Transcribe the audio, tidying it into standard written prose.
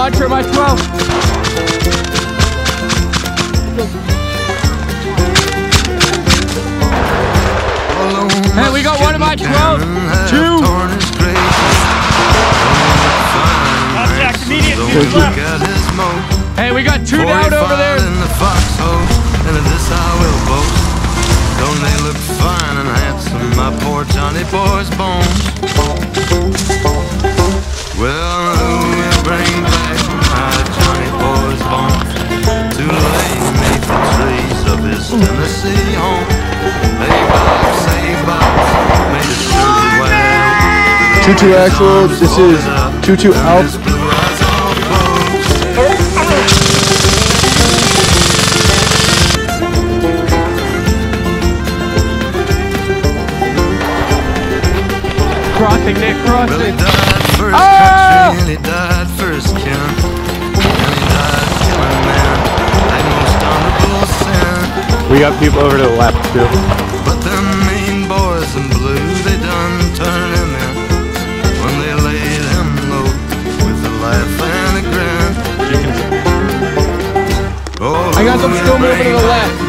launcher, my 12. Hey, we got one of my 12. 2. Contact immediate. Left. Hey, we got 2 down over there. Don't they look fine and handsome, my poor Johnny boy's bones? Well, who will bring back my Johnny boy's bones to lay beneath the trees of his Tennessee home? Hey, Bob, made it through well. 22 axle, this is 22 Alps. Crossing, Nick, crossing. Well, he died for his country and he died for his kin. And he died killing men, a most honorable sin. We got people over to the left too. But them mean boys in blue, they done turned him in when they laid him low with a laugh and a grin. I got them still moving to the left.